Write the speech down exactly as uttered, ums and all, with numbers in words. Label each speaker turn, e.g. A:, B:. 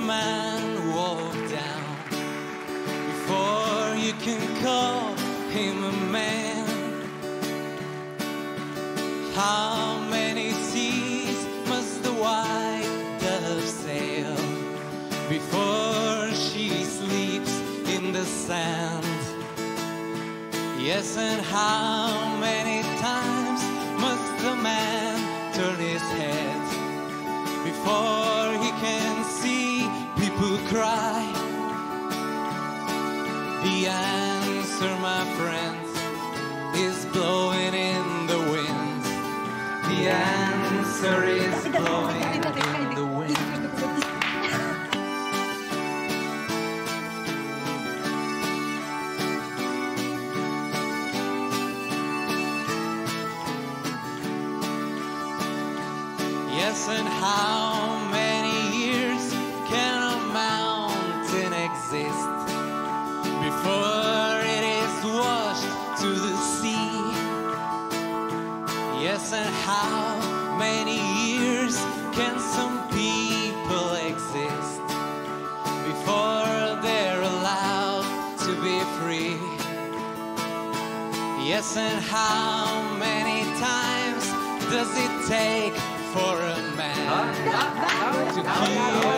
A: man walk down before you can call him a man? How many seas must the white dove sail before she sleeps in the sand? Yes, and how many times must the man turn his head before he can see people cry? The answer, my friends, is blowing in the wind. The answer is blowing in the wind. Yes, and how many years can a mountain exist before it is washed to the sea? Yes, and how many years can some people exist before they're allowed to be free? Yes, and how many times does it take for a man to kill